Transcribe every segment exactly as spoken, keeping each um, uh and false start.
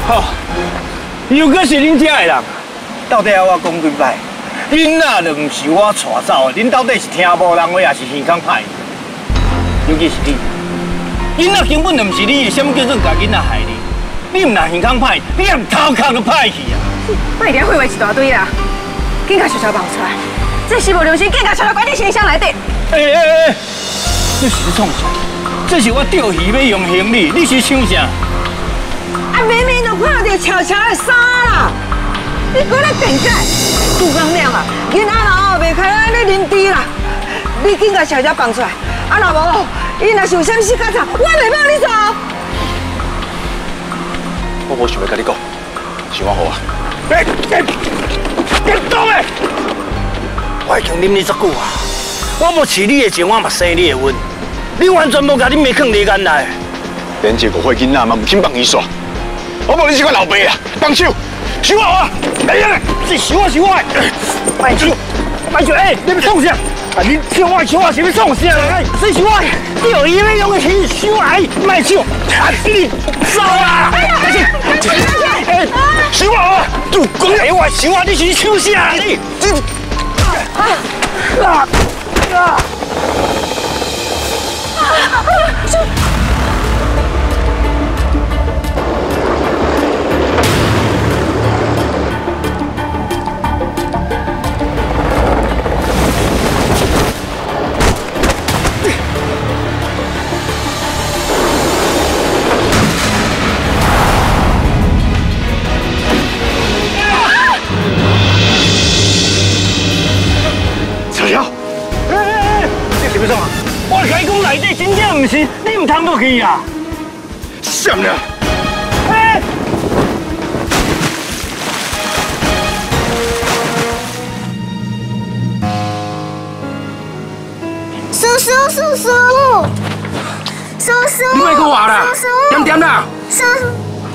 好，又搁是恁遮的人，到底要我讲几摆？囡仔就唔是我带走的，恁到底是听无人话，还是耳孔歹？尤其是你，囡仔根本就唔是你的，什么叫做甲囡仔害你？你唔若耳孔歹，你连头壳都歹去啊！ 卖点废话一大堆啦，紧甲悄悄放出来，这是无良心，紧甲悄悄关伫行李箱内底。 哎哎哎，这是创啥？这是我钓鱼要用行李，你是想啥？ 啊，明明就看到悄悄的衫啦，你搁咧辩解？杜光亮啊，囡仔老袂开安尼啉猪啦，你紧甲悄悄放出来，啊若无，伊若是有啥死角差，我袂帮你做。 我无想要甲你讲，想我好啊。 哎哎，别动诶！我已经啉你足久啊，我无饲你的情，我嘛生你的温，你完全无甲你妹放你眼内。 连一个坏囡仔嘛，唔肯放伊煞。我无你这个老爸啊，放手，收我啊！哎呀， 这收我收我！卖手，卖手！哎，你要创啥？啊，你收我收我，是要创啥啦？哎，这是我钓鱼要用的鱼，收我！卖手！啊，你走啊！哎呀，哎，收我啊！就讲哎，我收我，你是抢啥？你这啊啊啊！我甲你讲，内底真正唔是，你唔通落去啊！什么？哎！ 叔叔，叔叔，叔叔， 你莫讲话啦，点点啦！ 叔叔，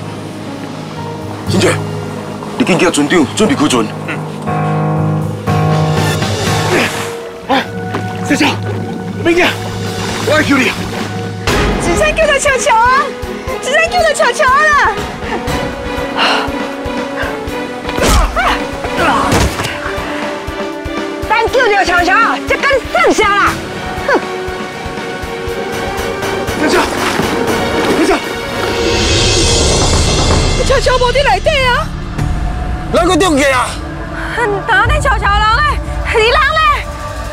金姐，你紧叫船长准备开船。 哎，小小，别惊！我来救你！ 只剩救到巧巧啊！只剩救到巧巧了！咱救到巧巧，就跟你剩下啦！哼！ 小巧，小巧， 巧巧无伫内底啊！ 哪个中去啊？ 哪里巧巧人嘞？二人嘞？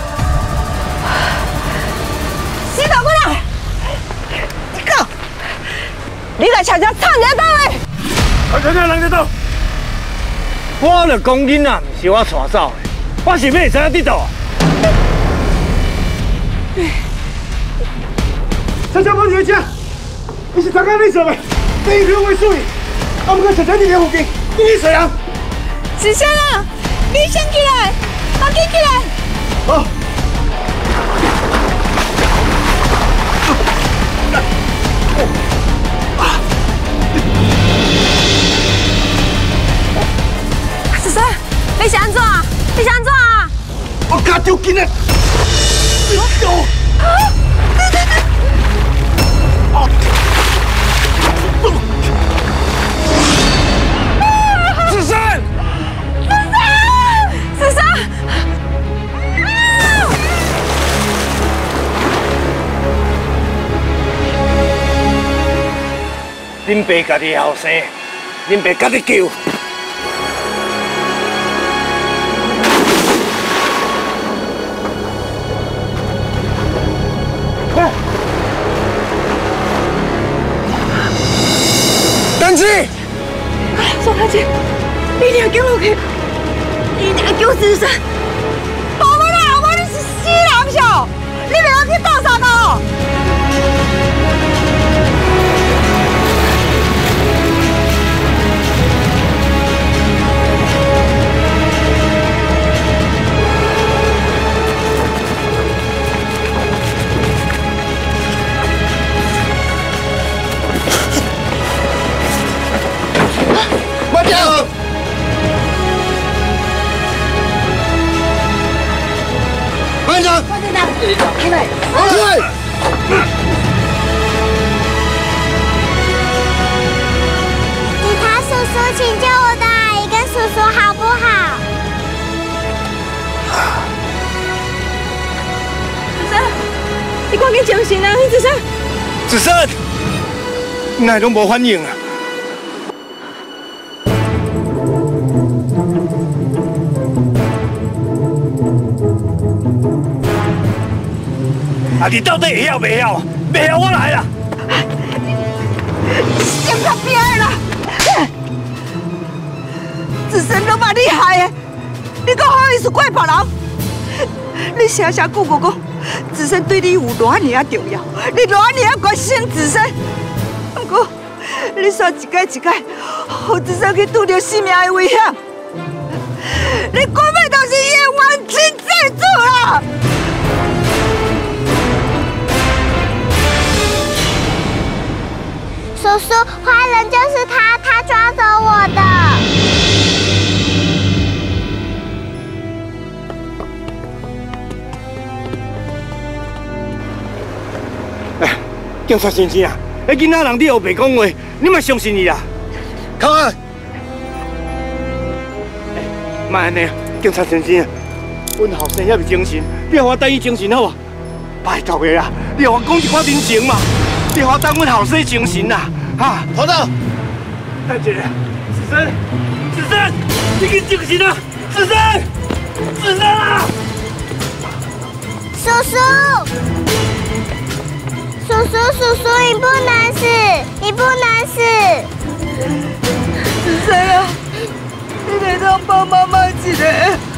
死倒过来！你讲，你来悄悄藏在倒嘞？ 我看看人在倒。我就讲囡仔唔是我带走的，我是要会知影伫倒。悄悄帮你家，你是刚刚那什么？这一条为水，我们个悄悄伫咧附近，你是谁啊？ 子轩啊，你先起来，赶紧起来！ 好。子轩，你是安怎啊？你是安怎啊？我家丢紧嘞！哦。啊！对对对。哦。子轩。 子轩。 恁爸家己后生，恁爸家己救。等子， 宋大姐，你一定要救落去，你一定要救子轩。无无啦，后尾你是死人笑，你袂晓去倒杀哦。 班长， 班长， 进来，进来。 给他手你精神啊，子生。 子生，哪拢无反应啊？啊，你到底会晓袂晓啊？袂晓我来啦！ 先靠边啦！子生都把你害的，你搁好意思怪别人？你声声句句讲，子生对你有偌尔啊重要，你偌尔啊关心子生。不过，你煞一届一届，让子生去拄着性命的危险，你根本就是伊的冤亲债主啦！ 叔叔，坏人就是他，他抓走我的。 哎，警察先生啊，迄囡仔人你后白讲话，你莫相信伊啊！靠啊！哎，莫安尼啊，警察先生啊，阮后生还未精神，你互我等伊精神好无？拜托个啊，你互我讲一寡人情嘛，你互我等阮后生精神啊！哈，头头，等一下，子生，子生，你去精神啊！子生，子生啊！ 叔叔，叔叔，叔叔，你不能死，你不能死。 子生啊，你来当帮妈妈一个，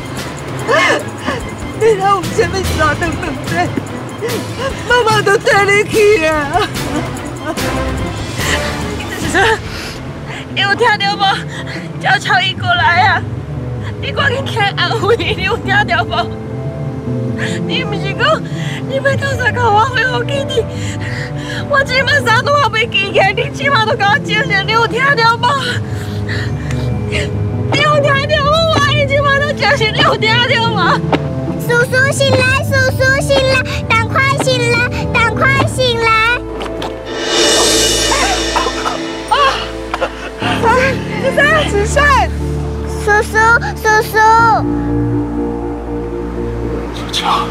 你若有啥物事等等者，妈妈都带你去啊。子生，你有听到无？悄悄伊过来啊！你赶紧起来安慰伊，你有听到无？你不是讲你要到啥甲我回复给你？我即马啥都还没记起来，你起码都甲我精神，你有听到无？你有听到无？我伊即马都精神，你有听到无？ 叔叔醒来，叔叔醒来，赶快醒来，赶快醒来！ 子生，子生， 叔叔，叔叔， 小乔，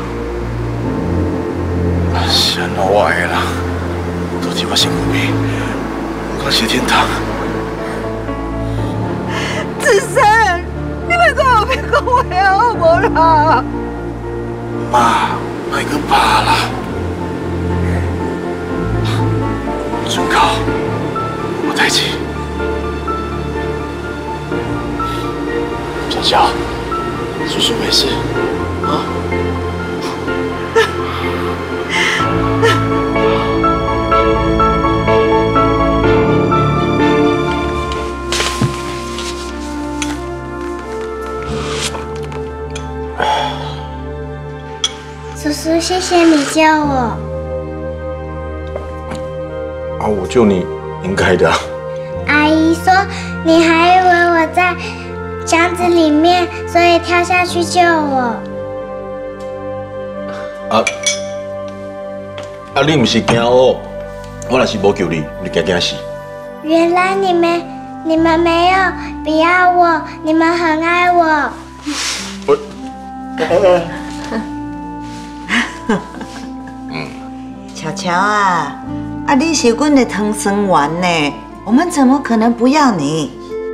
是安怎我的啦？到底我是有病，我是天堂。 子生，你别跟我别讲话啊，好无啦？ 妈，莫去怕啦。准考，有代志。小乔，叔叔没事啊。 叔叔，谢谢你救我。 啊，我救你应该的。 阿姨说你还以为我在箱子里面，所以跳下去救我。 啊啊！你不是惊我，我若是无救你，你惊惊死。 原来你们你们没有不要我，你们很爱我。 我。 巧巧啊，啊你是阮的汤生丸呢，我们怎么可能不要你？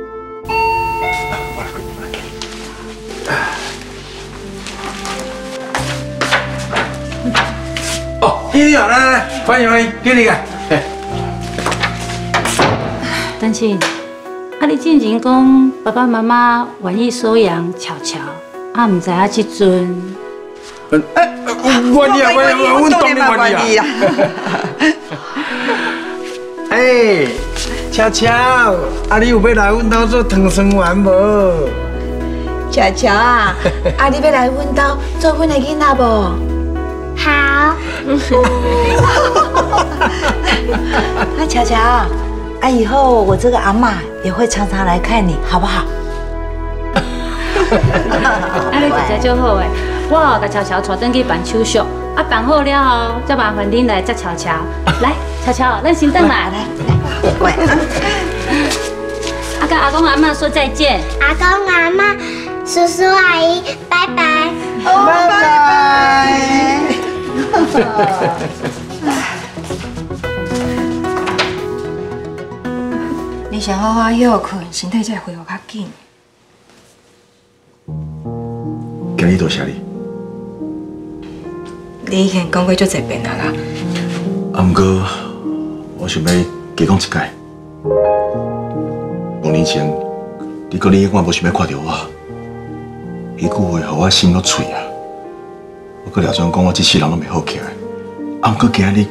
哦，经理好，来来，欢迎欢迎，经理啊！ 但是，啊，你之前讲爸爸妈妈愿意收养巧巧，啊，唔知影这阵。 哎，愿意啊，愿意，我当然愿意啊。哎，巧巧，啊，你有要来阮家做汤生丸无？ 巧巧啊，啊你要来阮家做阮的囡仔无？ 好。 那巧巧，啊以后我这个阿嬷也会常常来看你，好不好？ 啊，你真正就好诶。我哦，甲巧巧带转去办手续，啊办好了后，再麻烦恁来接巧巧。来，巧巧，咱先等来。来， 乖。 啊，跟阿公阿妈说再见。 阿公阿妈、叔叔阿姨，拜拜。 拜拜。 你先好好休困，身体才恢复较紧。 今日多谢你。 你已经讲过足侪遍啊啦。 啊，毋过我想要加讲一解。五年前，你讲你永远无想要看到我，迄句话互我心落脆啊！我搁了准讲我这世人拢袂好起来，啊，毋过今日，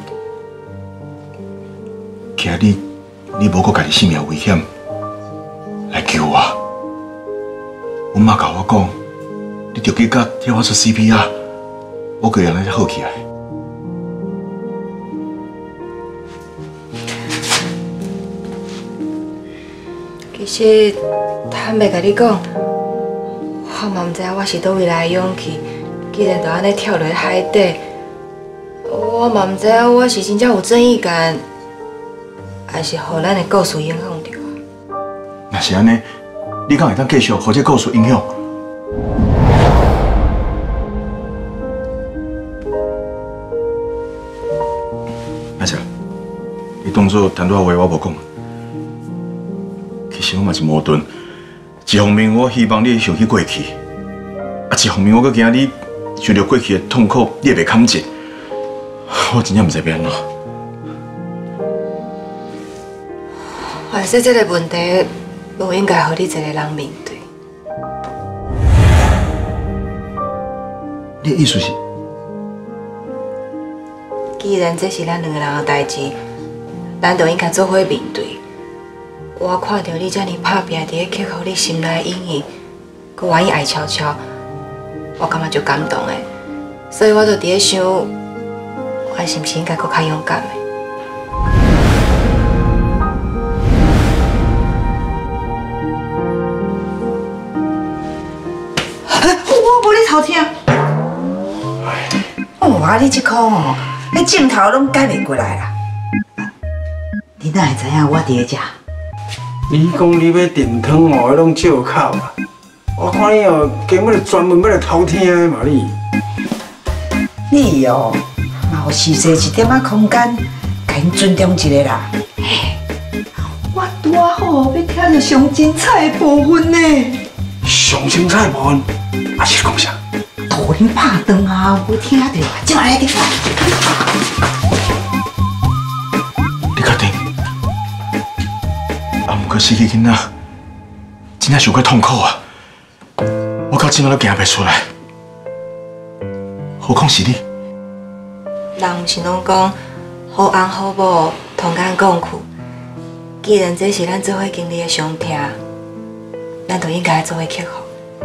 今日你无搁家己性命危险来救我，阮妈甲我讲，你着记甲替我做 C P R， 我个人才好起来。 其实坦白甲你讲，我嘛毋知影我是倒位来的勇气，既然就安尼跳落海底，我嘛毋知影我是真正有正义感，还是互咱的故事影响着。 若是安尼，你敢会当继续互这故事影响？阿姐，你当作谈多话我无讲。其实我嘛是矛盾，一方面我希望你想起过去，啊，一方面我搁惊你想到过去的痛苦，你也袂堪接。我真正毋知要安怎。 还是这个问题，不应该互你一个人面对。 你的意思是？ 既然这是咱两个人的代志，咱就应该做伙面对。我看到你这么打拼，伫咧克服你心内的阴影，佮愿意爱悄悄，我感觉就感动的。所以我就伫咧想，我是毋是应该佮较勇敢的？ 我无咧偷听。哦，啊，你这颗哦，你镜头拢改袂过来啦。你哪会知影我伫咧遮？ 你讲你要电汤哦，迄拢借口啊！我看你哦，根本就专门要来偷听的嘛你。 你哦，嘛有实际一点仔空间，甲因尊重一下啦。嘿，我拄啊好要听到上精彩的部分呢。 上精彩的部分，啊是讲啥？ 图恁拍灯啊，要听到啊，即马来听。 你确定？啊，毋过失去囡仔，真正伤过痛苦啊！我到今仔都行袂出来，何况是你？ 人毋是拢讲好翁好某同甘共苦，既然这是咱做伙经历的伤痛，咱就应该做伙克服。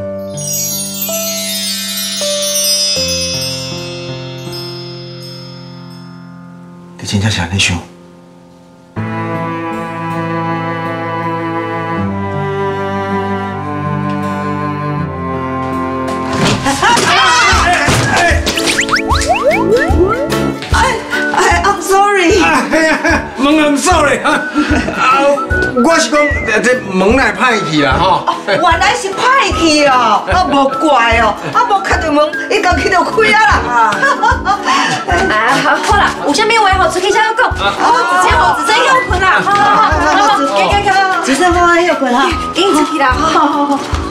你真正是安尼想？ 门I'm sorry 啊，我是讲这门来歹去啦吼。 原来是歹去哦，啊无怪哦，啊无敲着门，伊家去就开啊啦。 啊，好啦，有啥物话吼，出去才讲。哦，子珍好，子珍休困啦。好好好，好好，行行行， 子珍好好休困哈， 紧出去啦。好好好好。